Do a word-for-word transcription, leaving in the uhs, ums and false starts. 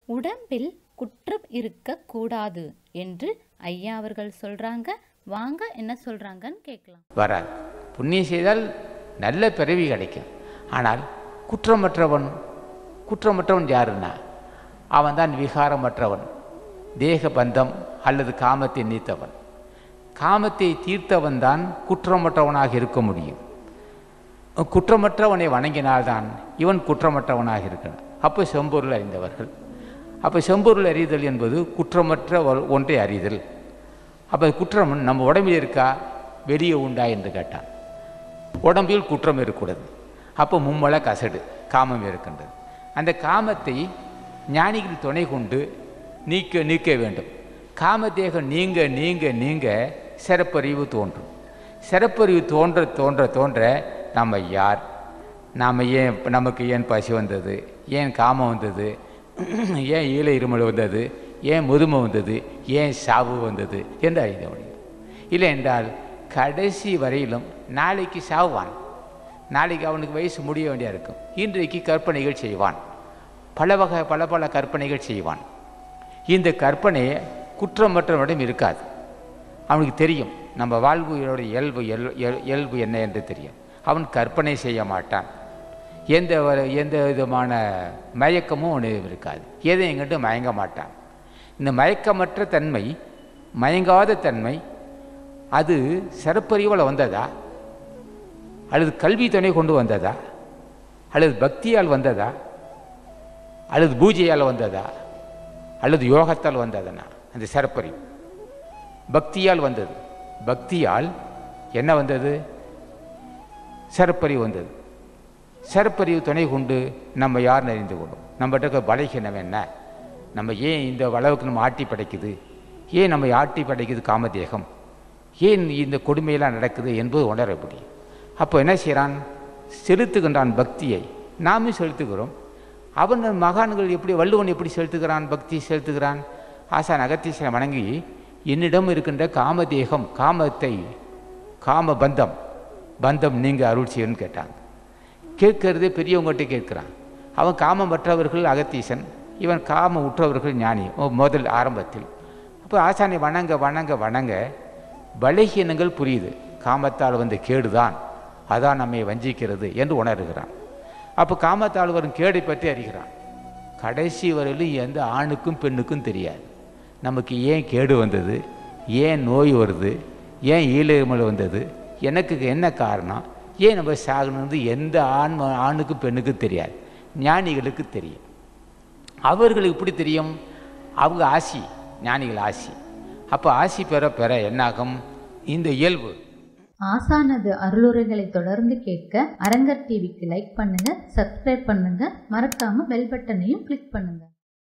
உடம்பில் குற்றம் இருக்கக்கூடாது என்று ஐயா அவர்கள் சொல்றாங்க. வாங்க என்ன சொல்றாங்கன்னு கேட்கலாம். வராது. புண்ணியம் செய்தால் நல்ல பிறவி கிடைக்கும். ஆனால் குற்றமற்றவன் குற்றமற்றவன் யாருன்னா அவன் தான் விகாரமற்றவன், தேக பந்தம் அல்லது காமத்தை நீத்தவன். காமத்தை தீர்த்தவன் தான் குற்றமற்றவனாக இருக்க முடியும். குற்றமற்றவனை வணங்கினால்தான் இவன் குற்றமற்றவனாக இருக்கிறான். அப்போ செம்பொருள் அறிந்தவர்கள். அப்போ செம்பொருள் அறிதல் என்பது குற்றமற்ற ஒன்றை அறிதல். அப்போ குற்றம் நம்ம உடம்பில் இருக்கா வெளியே உண்டா என்று கேட்டான். உடம்பில் குற்றம் இருக்கக்கூடாது. அப்போ மும்மல கசடு காமம் இருக்கின்றது. அந்த காமத்தை ஞானிகள் துணை கொண்டு நீக்க நீக்க வேண்டும். காமதேகம் நீங்க நீங்க நீங்க சிறப்பறிவு தோன்றும். சிறப்பறிவு தோன்ற தோன்ற தோன்ற நம்ம யார், நாம் ஏன், நமக்கு ஏன் பசி வந்தது, ஏன் காமம் வந்தது, ஏன் ஈழ இருமல் வந்தது, ஏன் முதுமை வந்தது, ஏன் சாவு வந்தது என்று அறிய முடியும். இல்லை என்றால் கடைசி வரையிலும் நாளைக்கு சாவுவான். நாளைக்கு அவனுக்கு வயசு முடிய வேண்டியா இருக்கும். இன்றைக்கு கற்பனைகள் செய்வான், பல வகை பல பல கற்பனைகள் செய்வான். இந்த கற்பனையை குற்றமற்றவனிடம் இருக்காது. அவனுக்கு தெரியும் நம்ம வாழ்வுயோட இயல்பு இயல்பு என்ன என்று தெரியும். அவன் கற்பனை செய்ய மாட்டான். எந்த எந்த விதமான மயக்கமும் அவனுக்கு இருக்காது. எதை எங்கிட்ட மயங்க மாட்டான். இந்த மயக்கமற்ற தன்மை, மயங்காத தன்மை, அது சிறப்பறிவால் வந்ததா அல்லது கல்வி துணை கொண்டு வந்ததா அல்லது பக்தியால் வந்ததா அல்லது பூஜையால் வந்ததா அல்லது யோகத்தால் வந்ததுன்னா அந்த சிறப்பறிவு பக்தியால் வந்தது. பக்தியால் என்ன வந்தது? சிறப்பறிவு வந்தது. சிறப்பறிவு துணை கொண்டு நம்ம யார் அறிந்து கொள்ளும். நம்மகிட்ட பலகீனம் என்ன, நம்ம ஏன் இந்த அளவுக்கு நம்ம ஆட்டி படைக்குது, ஏன் நம்ம ஆட்டி படைக்குது காமதேகம், ஏன் இந்த கொடுமையெல்லாம் நடக்குது என்பது உணர முடியும். அப்போ என்ன செய்கிறான்? செலுத்துகின்றான் பக்தியை. நாமும் செலுத்துகிறோம். அவன் மகான்கள் எப்படி, வள்ளுவன் எப்படி செலுத்துகிறான், பக்தி செலுத்துகிறான். ஆசான் அகத்தீசனை வணங்கி என்னிடம் இருக்கின்ற காமதேகம், காமத்தை, காம பந்தம் பந்தம் நீங்கள் அருள் செய்யணும்னு கேட்டாங்க. கேட்கறது பெரியவங்ககிட்ட கேட்குறான். அவன் காமமற்றவர்கள் அகத்தீசன், இவன் காம உற்றவர்கள் ஞானி முதல் ஆரம்பத்தில். அப்போ ஆசானை வணங்க வணங்க வணங்க பலகீனங்கள் புரியுது. காமத்தால் வந்து கேடுதான், அதான் நம்மை வஞ்சிக்கிறது என்று உணர்கிறான். அப்போ காமத்தால் வரும் கேடை பற்றி அறிகிறான். கடைசி வரையிலும் எந்த ஆணுக்கும் பெண்ணுக்கும் தெரியாது நமக்கு ஏன் கேடு வந்தது, ஏன் நோய் வருது, ஏன் ஈழமல் வந்தது, எனக்கு என்ன காரணம், ஏன் நம்ம சாகணும்னு எந்த ஆண் ஆணுக்கும் பெண்ணுக்கும் தெரியாது. ஞானிகளுக்கு தெரியும். அவர்களுக்கு எப்படி தெரியும்? அவங்க ஆசி, ஞானிகள் ஆசி. அப்போ ஆசி பெற பெற என்னாகும்? இந்த இயல்பு. ஆசானது அருளுரைகளை தொடர்ந்து கேட்க அரங்கர் டிவிக்கு லைக் பண்ணுங்க, சப்ஸ்கிரைப் பண்ணுங்க, மறக்காம பெல் பட்டனையும் கிளிக் பண்ணுங்க.